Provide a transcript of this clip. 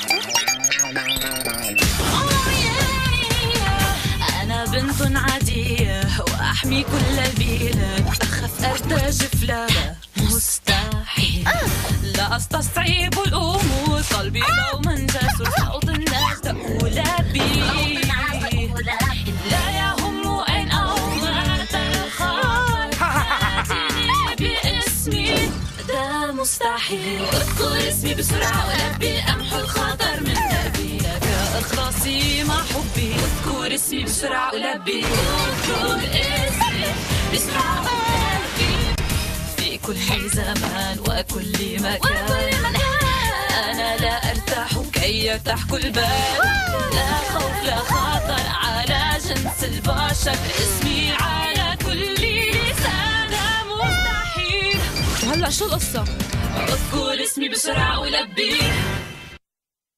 أنا بنت عادية وأحمي كل البلاد، أخاف أرتجف لا مستحيل، لا أستصعب الأمور، قلبي دوما جسور، صوت الناس تقول بي، لا يهم أين أو متى الخطر، ناديني باسمي ده مستحيل، اذكر اسمي بسرعة ولبي، أمحو الخطر من قلبي، لك إخلاصي مع حبي، اذكر اسمي بسرعة ولبي، اذكر اسمي بسرعة ولبي، في كل زمان وكل مكان، أنا لا أرتاح كي يرتاح كل بال، لا خوف لا خطر على جنس البشر، اسمي على كل لسان مستحيل. وهلا شو القصة؟ اذكر اسمي بسرعة ولبي،